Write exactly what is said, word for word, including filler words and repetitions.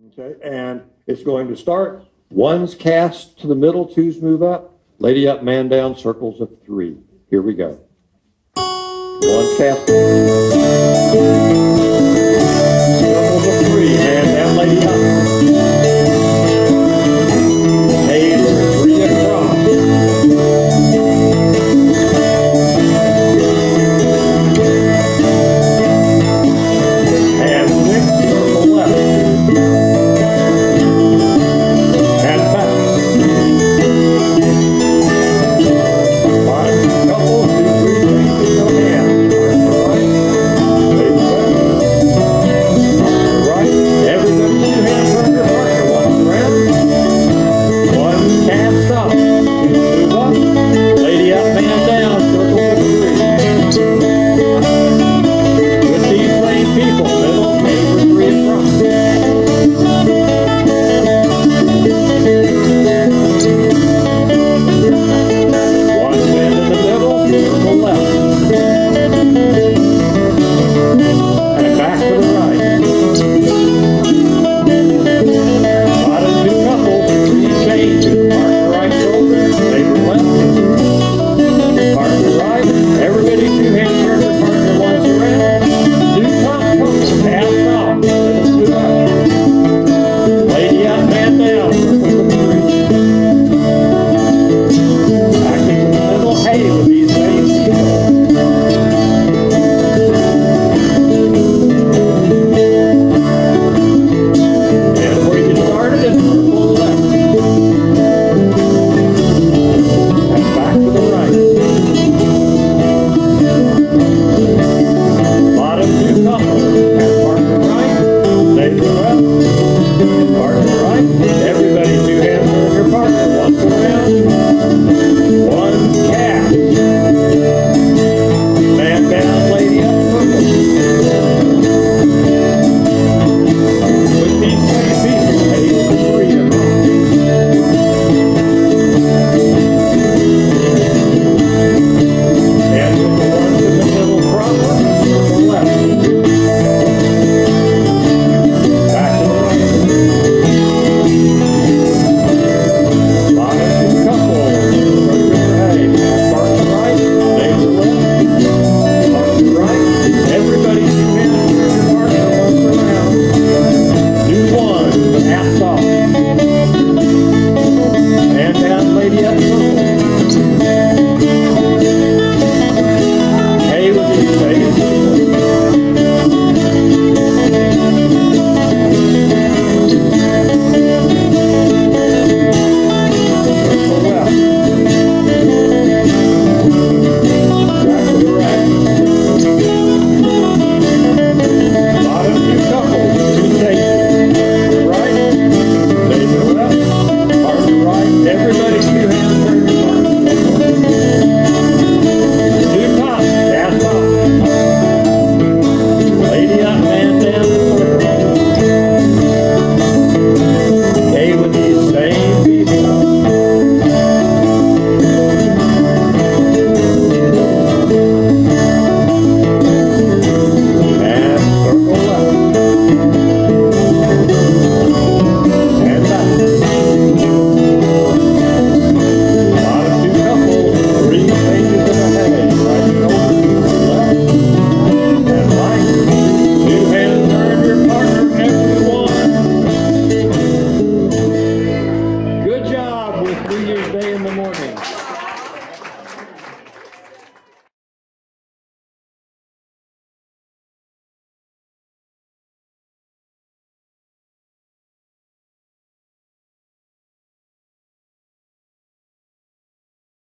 Okay, and it's going to start. One's cast to the middle, two's move up. Lady up, man down, circles of three. Here we go. One's cast. Circles of three, man down, lady up. Hey, three across. And six, circle left. And back. One, couple, two, three, three, no hands. Right, right. Everybody, two hands from your partner. One round. One cast up. Two move up. Lady up, man down. Circle of three. With these same people, middle, neighbor, three across. One bend in the middle, circle left. And back to the right. Bottom two couples, three changes. Partner right shoulder, neighbor left. Partner right. Everybody two hands turn their partner once around. Two top couples, half off. Middle two up. Lady up, man down. Circle of three. Back into the middle, hey, with these same people. And where you started is circle left. And back to the right. Bottom two couples. And partner right. Neighbor left. Partner right. Everybody two hands on your partner. Once around. One cast. Man down, lady up, circle. With these same people, hey, three across. And with the ones in the middle proper, circle left. Back to the right. Bottom two couples. Hey, partner right, neighbor left. Partner right. Everybody two hands to your partner once around. Do one, hats off. And down, lady up, circle. Hey, with these same people. Circle left. Back to the right. Bottom two couples, two changes. Right, neighbor left, partner right. Everybody two hands turn your partner. Two tops, cast off. Lady up, man down, circle. Hey, with these same people. And circle left. And back. Bottom two couples, three changes in the hay. Right shoulder, left. And right. Two hands turn your partner, everyone. Good job with New Year's Day in the morning.